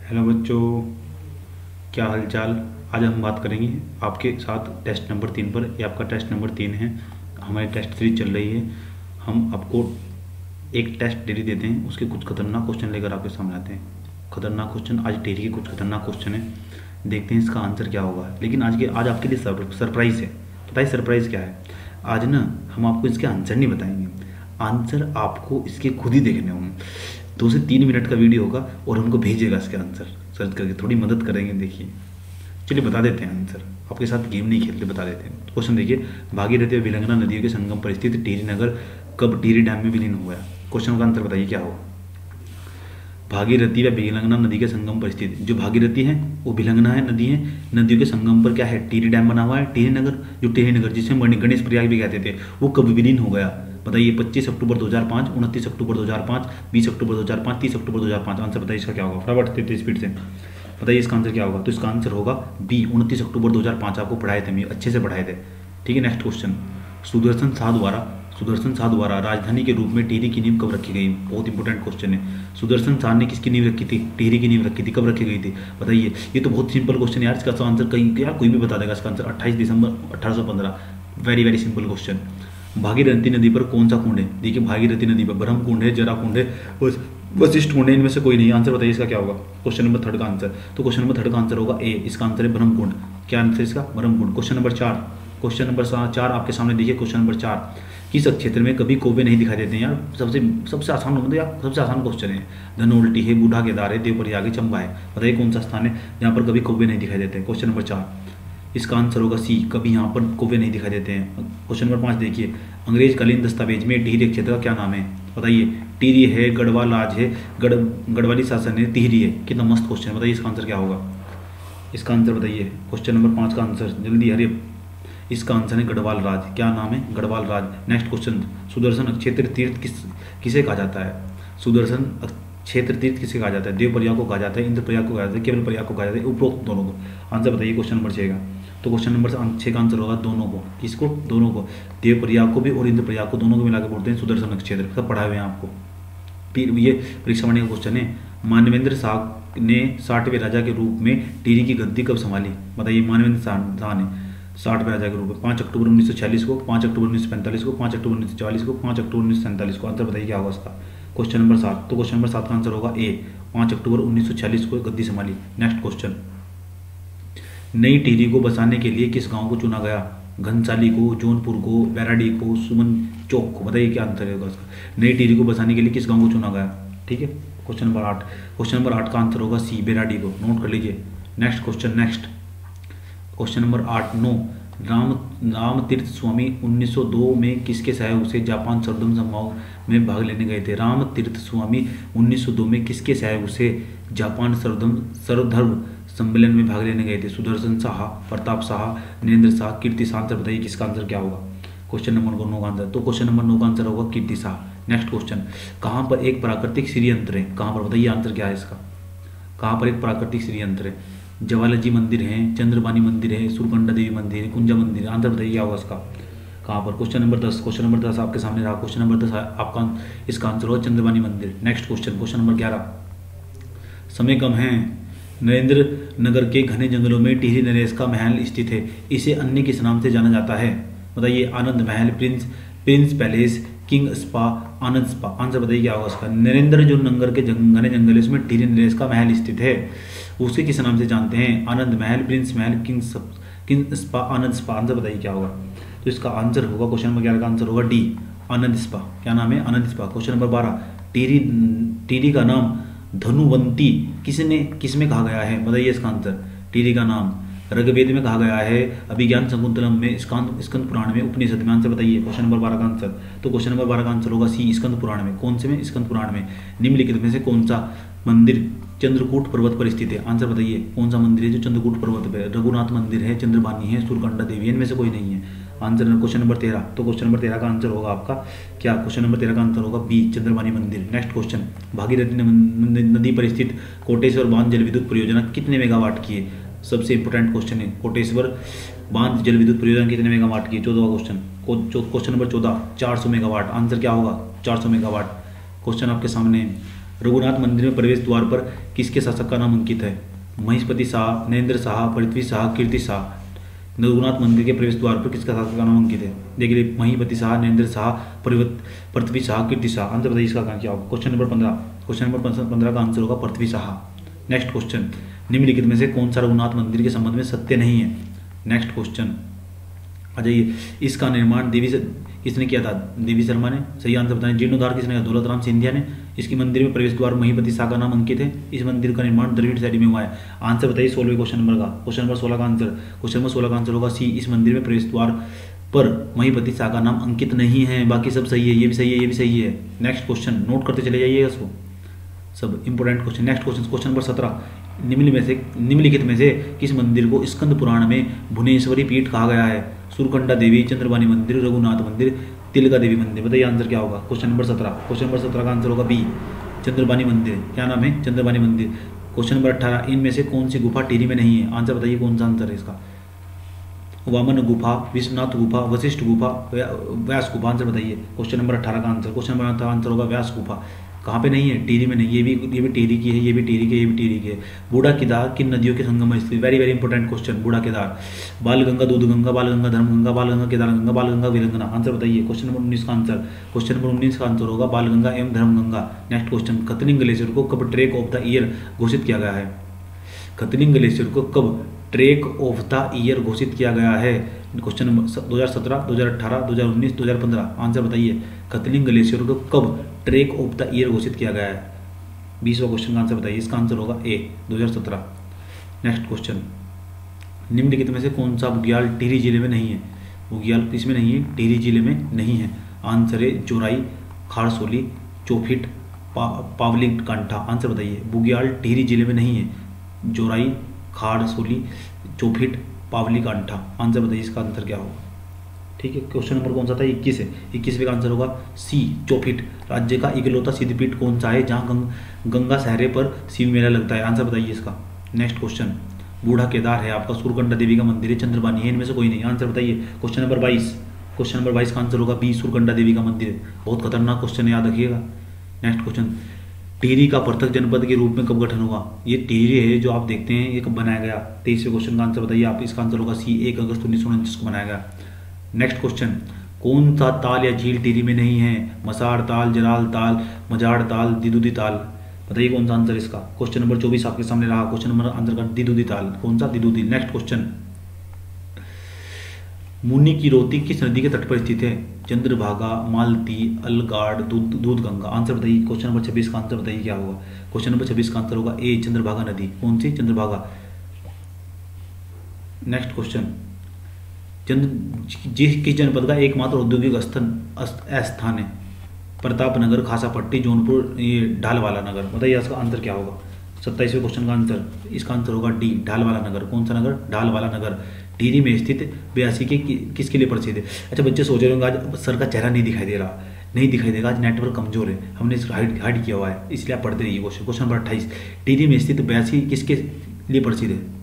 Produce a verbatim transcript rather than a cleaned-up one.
Hello बच्चों, क्या हालचाल। आज हम बात करेंगे आपके साथ टेस्ट नंबर तीन पर। ये आपका टेस्ट नंबर तीन है। हमारी टेस्ट सीरीज चल रही है। हम आपको एक टेस्ट डेली देते हैं, उसके कुछ खतरनाक क्वेश्चन लेकर आपके सामने आते हैं। खतरनाक क्वेश्चन आज डेली के कुछ खतरनाक क्वेश्चन है, देखते हैं इसका आंसर क्या होगा। लेकिन आज के आज आपके लिए सरप्राइज है। पता है सरप्राइज क्या है? आज ना हम आपको इसके आंसर नहीं बताएंगे, आंसर आपको इसके खुद ही देखने होंगे। दो से तीन मिनट का वीडियो होगा और हमको भेजेगा इसके आंसर सर्च करके, थोड़ी मदद करेंगे। देखिए, चलिए बता देते हैं आंसर। आपके साथ गेम नहीं खेलते, बता देते हैं। क्वेश्चन देखिए, भागीरथी और विलंगना नदियों के संगम पर स्थित टिहरी नगर कब टिहरी डैम में विलीन हुआ? क्वेश्चन का आंसर बताइए क्या होगा। भागीरथी व विलंगना नदी के संगम पर स्थित, जो भागीरथी है वो विलंगना है नदी है, नदियों के संगम पर क्या है? टिहरी डैम बना हुआ है। टिहरी नगर, जो टिहरी नगर जिसे गणेश प्रयाग भी कहते थे, वो कब विलीन हो गया? बताइए। पच्चीस अक्टूबर दो हज़ार पाँच, उनतीस अक्टूबर दो हज़ार पाँच, बीस अक्टूबर दो हज़ार पाँच, तीस अक्टूबर दो हज़ार पाँच। आंसर बताइए इसका क्या होगा, फटाफट तेज स्पीड से बताइए इसका आंसर क्या होगा। तो इसका आंसर होगा बी, उनतीस अक्टूबर दो हज़ार पाँच। आपको पढ़ाए थे, अच्छे से पढ़ाए थे। ठीक है, नेक्स्ट क्वेश्चन। सुदर्शन शाह द्वारा सुदर्शन शाह द्वारा राजधानी के रूप में टिहरी की नींव कब रखी गई? बहुत इंपॉर्टेंट क्वेश्चन है। सुदर्शन शाह ने किसकी नींव रखी थी? टिहरी की नींव रखी थी। कब रखी गई थी बताइए। ये तो बहुत सिंपल क्वेश्चन है यार, इसका आंसर कहीं यार कोई भी बता देगा। इसका आंसर अट्ठाईस दिसंबर अठारह सौ पंद्रह। Very very simple question. Bhagirathi नदी पर कौन सा कुंड है? देखिए, भागीरथी नदी पर ब्रह्म कुंड है, जरा कुंड है, वशिष्ठ कुंड है, इनमें से कोई नहीं। आंसर बताइए इसका क्या होगा। क्वेश्चन नंबर थर्ड का आंसर, तो क्वेश्चन नंबर थर्ड का आंसर होगा ए, इसका आंसर है ब्रह्म कुंड। क्या आंसर इसका? ब्रह्म कुंड। क्वेश्चन नंबर चार क्वेश्चन नंबर चार आपके सामने देखिए। क्वेश्चन नंबर चार, किस क्षेत्र में कभी कौवे नहीं दिखाई देते हैं? यार सबसे सबसे आसान मतलब यार सबसे आसान क्वेश्चन है। धनोल्टी है, बूढ़ा केदार है, देवप्रयाग है, चंबा है। बताइए कौन सा स्थान है जहाँ पर कभी कौवे नहीं दिखाई देते हैं? क्वेश्चन नंबर चार, इसका आंसर होगा सी, कभी यहाँ पर कौवे नहीं दिखाई देते हैं। क्वेश्चन नंबर पाँच देखिए, अंग्रेजकालीन दस्तावेज में टिहरी क्षेत्र का क्या नाम है? बताइए। टिहरी है, गढ़वाल राज है, गढ़ गढ़वाली शासन है, टिहरी है। कितना मस्त क्वेश्चन है, बताइए इसका आंसर क्या होगा। इसका आंसर बताइए। क्वेश्चन नंबर पाँच का आंसर जल्दी, हरिए। इसका आंसर है गढ़वाल राज। क्या नाम है? गढ़वाल राज। नेक्स्ट क्वेश्चन, सुदर्शन क्षेत्र तीर्थ किस किसे कहा जाता है? सुदर्शन क्षेत्र तीर्थ किसे कहा जाता है? देव प्रयाग को कहा जाता है, इंद्र प्रयाग को कहा जाता है, केवल प्रयाग को कहा जाता है, उपरोक्त दोनों को। आंसर बताइए क्वेश्चन नंबर छः का। तो क्वेश्चन नंबर छः का आंसर होगा दोनों को। किसको? दोनों को। देव प्रयाग को भी और इंद्र प्रयाग को, दोनों को मिलाकर बोलते हैं सुदर्शन क्षेत्र। सब पढ़ाए हुए हैं आपको। फिर ये परीक्षा बनने का क्वेश्चन है, मानवेंद्र शाह ने साठवें राजा के रूप में टिहरी की गद्दी कब संभाली? बताइए। मानवेंद्र शाह ने साठवें राजा के रूप में पाँच अक्टूबर उन्नीस सौ छियालीस को, पाँच अक्टूबर उन्नीस सौ पैंतालीस को, पाँच अक्टूबर उन्नीस सौ चालीस को, पाँच अक्टूबर उन्नीस सौ सैंतालीस को। आंसर बताइए क्या होगा इसका। क्वेश्चन नंबर सात, तो क्वेश्चन नंबर सात का आंसर होगा ए, पाँच अक्टूबर उन्नीस सौ छियालीस को गद्दी संभाली। नेक्स्ट क्वेश्चन, नई टिहरी को बसाने के लिए किस गांव को चुना गया? घनसाली को, जौनपुर को, बैराडी को, सुमन चौक को। बताइए क्या आंसर होगा इसका। नई टिहरी को बसाने के लिए किस गांव को चुना गया? ठीक है, क्वेश्चन नंबर आठ क्वेश्चन नंबर आठ का आंसर होगा सी, बैराडी को। नोट कर लीजिए। Next question, next question number आठ नौ, राम राम तीर्थ स्वामी उन्नीस सौ दो में किसके सहयोग से जापान सर्वधर्म समारोह में भाग लेने गए थे? राम तीर्थ स्वामी उन्नीस सौ दो में किसके सहयोग से जापान सर्वधर्म सर्वधर्म सम्मेलन में भाग लेने गए थे? सुदर्शन शाह, प्रताप शाह, नरेंद्र शाह, कीर्ति शाह। आंसर बताइए किसका आंसर क्या होगा। क्वेश्चन नंबर नौ का आंसर, तो क्वेश्चन नंबर नौ का आंसर होगा कीर्ति शाह। नेक्स्ट क्वेश्चन, कहाँ पर एक प्राकृतिक श्रीयंत्र है? कहाँ पर? बताइए आंसर क्या है इसका। कहाँ पर एक प्राकृतिक श्रीयंत्र है? ज्वालाजी मंदिर है, चंद्रबानी मंदिर है, सुरकंडा देवी मंदिर है, कुंजा मंदिर है। आंसर बताइए क्या होगा इसका। कहाँ पर? क्वेश्चन नंबर दस क्वेश्चन नंबर दस आपके सामने रहा। क्वेश्चन नंबर दस आपका इसका आंसर होगा चंद्रबानी मंदिर। नेक्स्ट क्वेश्चन, क्वेश्चन नंबर ग्यारह, समय कम है। नरेंद्र नगर के घने जंगलों में टिहरी नरेश का महल स्थित है, इसे अन्य किस नाम से जाना जाता है? बताइए। Anand Mahal, prince prince palace, king spa, Anand spa. Answer बताइए क्या होगा इसका। नरेंद्र जो नगर के घने जंगल है उसमें टिहरी नरेश का महल स्थित है, उसके किस नाम से जानते हैं? आनंद Mahal, prince Mahal, king king spa, Anand spa. Answer बताइए क्या होगा। तो इसका आंसर होगा, क्वेश्चन नंबर ग्यारह का आंसर होगा डी, आनंद स्पा। क्या नाम है? आनंद स्पा। क्वेश्चन नंबर बारह, टिहरी टिहरी का नाम धनुवंती किसने किसमें कहा गया है? बताइए इसका आंसर। टिहरी का नाम ऋग्वेद में कहा गया है, अभिज्ञान शकुंतलम में, स्कंद स्कंद पुराण में, उपनिषद में। आंसर बताइए क्वेश्चन नंबर बारह का आंसर। तो क्वेश्चन नंबर बारह का आंसर होगा सी, स्कंद पुराण में। कौन से में? स्कंद पुराण में। निम्नलिखित में से कौन सा मंदिर चंद्रकूट पर्वत पर स्थित है? आंसर बताइए कौन सा मंदिर है जो चंद्रकूट पर्वत पर है? रघुनाथ मंदिर है, चंद्रबानी है, सुरकंडा देवी है, इनमें से कोई नहीं है। आंसर क्वेश्चन नंबर तेरह, तो क्वेश्चन नंबर तेरह का आंसर होगा आपका क्या? क्वेश्चन नंबर तेरह का आंसर होगा बी, चंद्रबानी मंदिर। नेक्स्ट क्वेश्चन, भागीरथी नदी पर स्थित कोटेश्वर बांध जल विद्युत परियोजना कितने मेगावाट की है? सबसे इंपॉर्टेंट क्वेश्चन है, कोटेश्वर बांध जल विद्युत परियोजना कितने मेगावाट की है? चौदहवां क्वेश्चन, क्वेश्चन नंबर चौदह, चार सौ मेगावाट। आंसर क्या होगा? चार सौ मेगावाट। क्वेश्चन आपके सामने रघुनाथ मंदिर में प्रवेश द्वार पर किसके शासक का नाम अंकित है? महेशपति शाह, नरेंद्र शाह, पृथ्वी शाह, कीर्ति शाह। रघुनाथ मंदिर के प्रवेश द्वार पर किसका शासक का नाम अंकित है? देखिए महीपति शाह, नरेंद्र शाह, पृथ्वी शाह, कीर्ति शाह। आंसर बताइए इसका क्या होगा? क्वेश्चन नंबर पंद्रह क्वेश्चन नंबर पंद्रह का आंसर होगा पृथ्वी शाह। नेक्स्ट क्वेश्चन, निम्नलिखित में से कौन सा रघुनाथ मंदिर के संबंध में सत्य नहीं है? नेक्स्ट क्वेश्चन आ जाइए, इसका निर्माण देवी से किसने किया था? देवी शर्मा ने। सही आंसर बताएं। जीर्णोद्धार किसने किया? दौलत राम सिंधिया ने। इसकी मंदिर में प्रवेश द्वार महीपति शाह का नाम अंकित है। इस मंदिर का निर्माण द्रविड़ शैली में हुआ है। आंसर बताइए सोलहवें क्वेश्चन नंबर का। क्वेश्चन नंबर सोलह का आंसर क्वेश्चन नंबर सोलह का आंसर होगा सी। इस मंदिर में प्रवेश द्वार पर महीपति शाह का नाम अंकित नहीं है। बाकी सब सही है, ये भी सही है, ये भी सही है। नेक्स्ट क्वेश्चन नोट करते चले जाइएगा इसको, सब important question. Next question question number सत्रह, निम्न में से निम्नलिखित में से किस मंदिर को स्कंद पुराण में भुवनेश्वरी पीठ कहा गया है? सुरकंडा देवी, चंद्रबानी मंदिर, रघुनाथ मंदिर, तिलका देवी मंदिर। बताइए आंसर क्या होगा? क्वेश्चन नंबर सत्रह क्वेश्चन नंबर सत्रह का आंसर होगा बी, चंद्रबानी मंदिर। क्या नाम है? चंद्रबानी मंदिर। क्वेश्चन नंबर अठारह, इनमें से कौन सी गुफा टिहरी में नहीं है? आंसर बताइए कौन सा आंसर है इसका? वामन गुफा, विश्वनाथ गुफा, वशिष्ठ गुफा, व्यास गुफा। आंसर बताइए क्वेश्चन नंबर अठारह का आंसर। क्वेश्चन नंबर अठारह आंसर होगा व्यास गुफा। कहाँ पे नहीं है? टिहरी में नहीं। ये भी ये भी टिहरी की है, ये भी टिहरी की, ये भी टिहरी की है। बूढ़ा केदार किन नदियों के संगम में स्थित? Very very important question. Budha Kedar, Balganga, Dudhganga, Balganga, Dharmaganga, Balganga, Kedarganga, Balganga, Bhilangana. Answer बताइए क्वेश्चन नंबर उन्नीस का आंसर। क्वेश्चन नंबर उन्नीस का आंसर होगा बालगंगा एवं Dharmganga. Next question, Khatling glacier को कब ट्रेक ऑफ द ईयर घोषित किया गया है? खतलिंग ग्लेशियर को कब ट्रेक ऑफ द ईयर घोषित किया गया है? क्वेश्चन नंबर दो हज़ार सत्रह, दो हज़ार अठारह, दो हज़ार उन्नीस, दो हज़ार पंद्रह। आंसर बताइए खतलिंग ग्लेशियर को कब ट्रेक ऑफ द ईयर घोषित किया गया है? बीसवां क्वेश्चन का आंसर बताइए। इसका आंसर होगा ए, दो हज़ार सत्रह। नेक्स्ट क्वेश्चन, निम्नलिखित में से कौन सा बुग्याल टिहरी जिले में नहीं है? बुग्याल किसमें नहीं है? टिहरी जिले में नहीं है। आंसर है जोराई, खारसोली, चौफिट, पा, पावली कांठा। आंसर बताइए। बुग्याल टिहरी जिले में नहीं है। जोराई, खारसोली, चौफिट, पावली कांठा। आंसर बताइए इसका आंसर क्या होगा? ठीक है। क्वेश्चन नंबर कौन सा था? इक्कीस है। इक्कीसवें का आंसर होगा सी, चौफिट। राज्य का इकलौता सिद्धपीठ कौन सा है जहाँ गंग, गंगा सहरे पर शिव मेला लगता है? आंसर बताइए इसका। नेक्स्ट क्वेश्चन, बूढ़ा केदार है आपका, सुरकंडा देवी का मंदिर है, चंद्रबानी है, इनमें से कोई नहीं। आंसर बताइए। क्वेश्चन नंबर बाईस क्वेश्चन नंबर बाईस का आंसर होगा बी, सुरकंडा देवी का मंदिर। बहुत खतरनाक क्वेश्चन है, याद रखिएगा। नेक्स्ट क्वेश्चन, टिहरी का पृथक जनपद के रूप में कब गठन हुआ? ये टिहरी है जो आप देखते हैं, ये कब बनाया गया? तेईसवें क्वेश्चन का आंसर बताइए आप। इसका आंसर होगा सी, एक अगस्त उन्नीस सौ उनतीस को बनाया गया। नेक्स्ट क्वेश्चन, कौन सा ताल या झील टिहरी में नहीं है? मसाड़ ताल, जराल ताल, मजाड़ ताल, दिदुदी ताल। बताइए कौन सा आंसर इसका? क्वेश्चन नंबर चौबीस आपके सामने रहा। क्वेश्चन नंबर आंसर का दिदुदी ताल। कौन सा? दिदुदी। नेक्स्ट क्वेश्चन, मुन्नी की रोती किस नदी के तट पर स्थित है? चंद्रभागा, मालती, अलगाड़, दूध दूधगंगा। आंसर बताइए। क्वेश्चन नंबर छब्बीस का आंसर बताइए क्या होगा? क्वेश्चन नंबर छब्बीस का आंसर होगा ए, चंद्रभागा नदी। कौन सी? चंद्रभागा। नेक्स्ट क्वेश्चन, चंद्र जिस किस जनपद का एकमात्र औद्योगिक स्थान है? प्रतापनगर, खासापट्टी, जौनपुर, ये ढालवाला नगर। बताइए इसका आंसर क्या होगा? सत्ताईसवें क्वेश्चन का आंसर, इसका आंसर होगा डी, ढालवाला नगर। कौन सा नगर? ढालवाला नगर। टिहरी में स्थित बयासी के कि, किसके लिए प्रसिद्ध है? अच्छा बच्चे सोच रहे होंगे आज सर का चेहरा नहीं दिखाई दे रहा। नहीं दिखाई देगा, आज नेटवर्क कमजोर है, हमने इसको हाइड हाइड किया हुआ है, इसलिए आप पढ़ते रहिए। क्वेश्चन क्वेश्चन नंबर अट्ठाईस, टिहरी में स्थित बयासी किसके लिए प्रसिद्ध है?